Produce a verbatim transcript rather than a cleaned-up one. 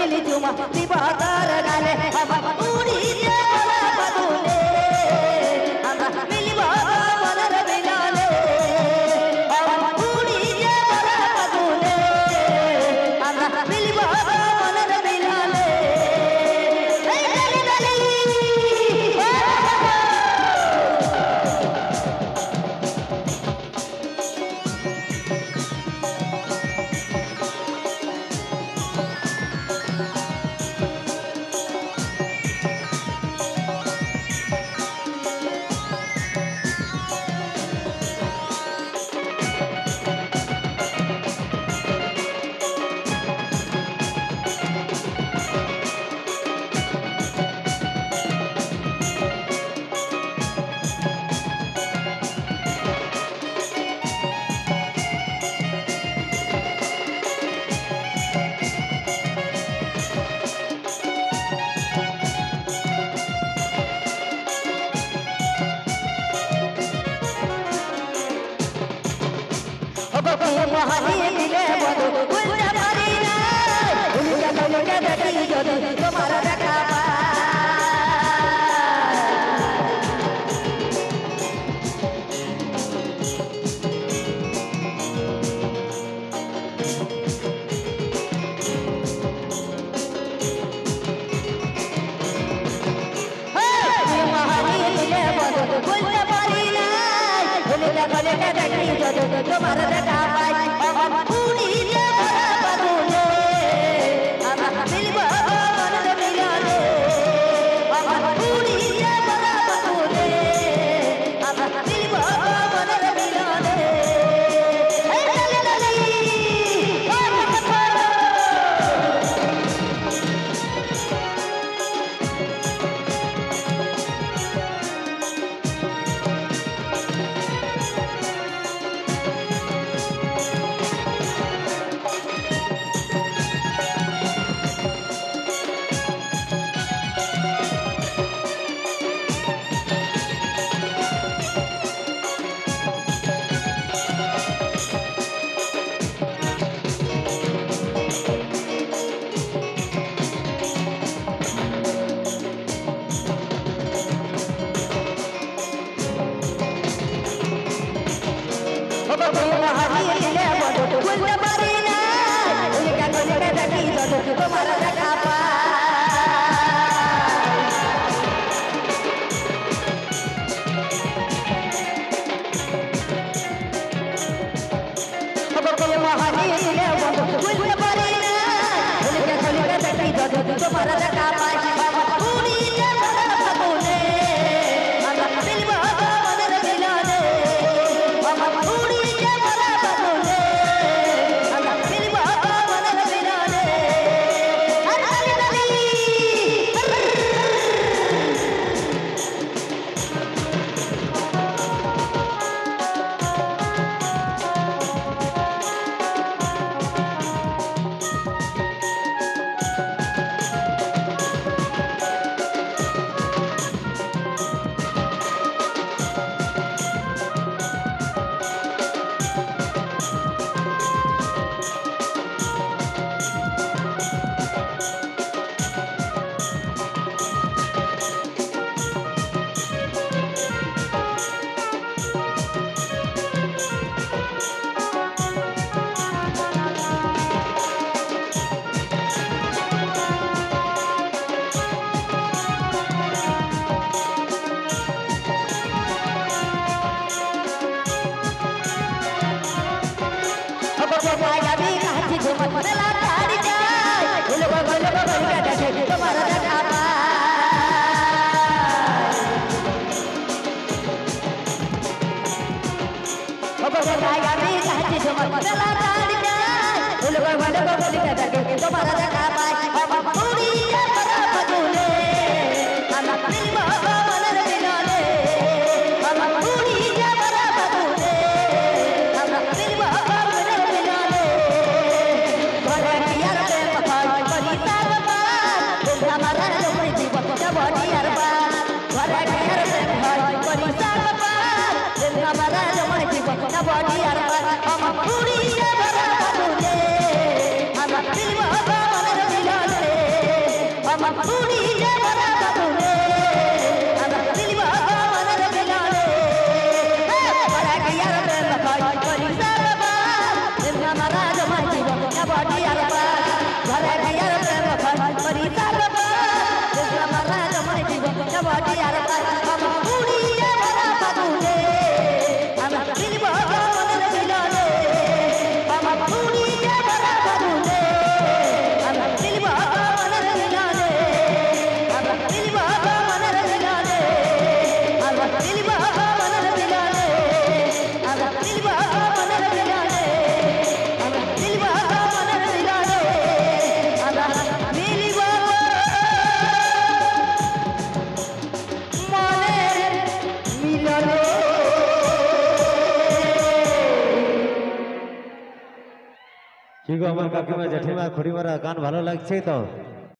दिली चुमा दिवाकर गाले हम उड़ी जाला बदुले हमरा मिली बाबा मनर मिलाले हम उड़ी जाला बदुले हमरा मिली बाबा मनर मिलाले दली दली महानी मिले बदो उल्टा परिना उल्टा उल्टा देखी जदो तुम्हारा देखा महानी मिले बदो उल्टा परिना उल्टा उल्टा देखी जदो तुम्हारा देखा I'm পুরি যাবরা বাদুরে আমরা মিলব মনের মিলনে বড় গিয়ার প্রেম কই করি সারবা এমনা মারা জমাই দিব না বডি আরবা বড় গিয়ার প্রেম কই করি সারবা এমনা মারা জমাই দিব না বডি আরবা আমরা পুরি যাবরা বাদুরে আমরা মিলব মনের মিলনে আমরা পুরি যাবরা বাদুরে আমরা মিলব মনের মিলনে আমরা মিলব মনের মিলনে আমরা মিলব মনের মিলনে আমরা মিলব মনের মিলনে আমরা মিলব মনের মিলনে আমরা মিলব মনের মিলনে। কি গো আমার কাকিমা জেঠিমা খুড়িমারা গান ভালো লাগছে তো?